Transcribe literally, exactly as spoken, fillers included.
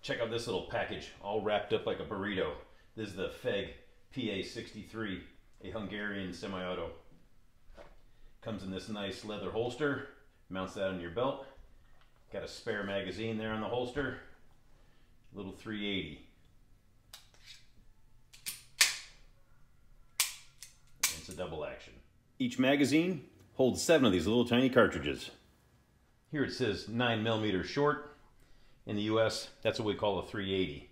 Check out this little package, all wrapped up like a burrito. This is the F E G P A sixty-three, a Hungarian semi-auto. Comes in this nice leather holster, mounts that on your belt. Got a spare magazine there on the holster. Little three eighty. It's a double action. Each magazine holds seven of these little tiny cartridges. Here it says nine millimeters short. In the U S, that's what we call a three eighty.